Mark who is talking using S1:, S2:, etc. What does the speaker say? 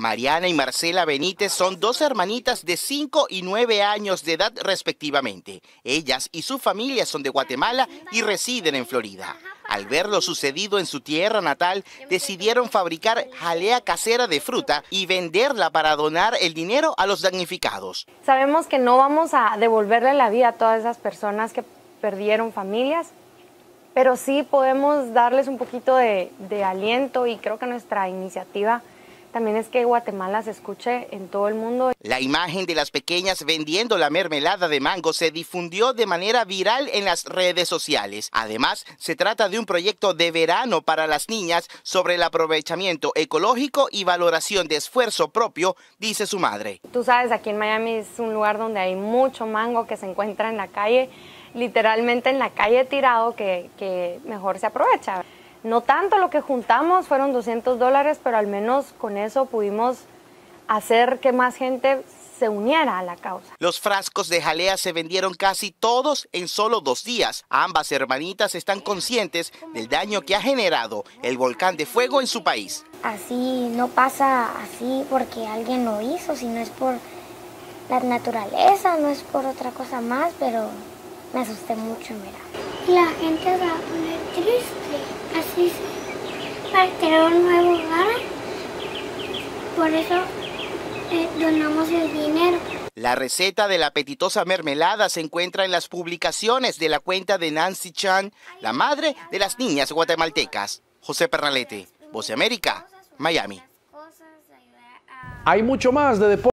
S1: Mariana y Marcela Benítez son dos hermanitas de 5 y 9 años de edad respectivamente. Ellas y su familia son de Guatemala y residen en Florida. Al ver lo sucedido en su tierra natal, decidieron fabricar jalea casera de fruta y venderla para donar el dinero a los damnificados.
S2: Sabemos que no vamos a devolverle la vida a todas esas personas que perdieron familias, pero sí podemos darles un poquito de aliento, y creo que nuestra iniciativa también es que Guatemala se escuche en todo el mundo.
S1: La imagen de las pequeñas vendiendo la mermelada de mango se difundió de manera viral en las redes sociales. Además, se trata de un proyecto de verano para las niñas sobre el aprovechamiento ecológico y valoración de esfuerzo propio, dice su madre.
S2: Tú sabes, aquí en Miami es un lugar donde hay mucho mango que se encuentra en la calle, literalmente en la calle tirado, que mejor se aprovecha. No tanto lo que juntamos, fueron $200, pero al menos con eso pudimos hacer que más gente se uniera a la causa.
S1: Los frascos de jalea se vendieron casi todos en solo 2 días. Ambas hermanitas están conscientes del daño que ha generado el volcán de fuego en su país.
S3: Así no pasa así porque alguien lo hizo, sino es por la naturaleza, no es por otra cosa más, pero me asusté mucho, mira.
S4: La gente se va a poner triste, así para crear un nuevo hogar. Por eso donamos el dinero.
S1: La receta de la apetitosa mermelada se encuentra en las publicaciones de la cuenta de Nancy Chan, la madre de las niñas guatemaltecas. José Pernalete, Voz de América, Miami.
S5: Hay mucho más de deporte.